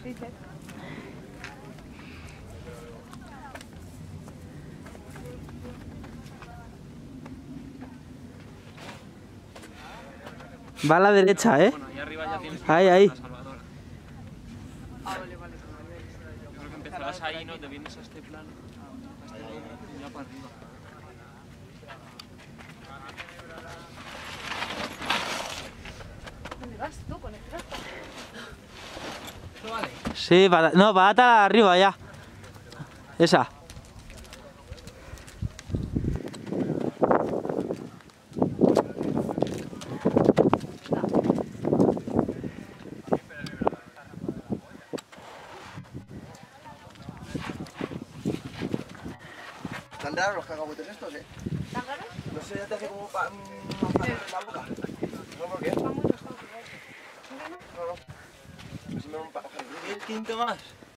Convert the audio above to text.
Dice. Va a la derecha, ¿eh? Bueno, ahí arriba ya tienes Ahí. la Salvadora. Ah, vale. Yo creo que empezarás ahí, ¿no? Te vienes a este plano, a este lado y ya para arriba. ¿Dónde vas tú con el trasto? ¿Esto vale? Sí, no, va hasta arriba ya. Esa. Tan raros los cacahuetes estos, ¿eh? ¿Tan raros? No sé, ya te hace como un paso en la boca. No, ¿por qué? Van muy tostados. No. Si me da un pajarito. ¿Y el quinto más?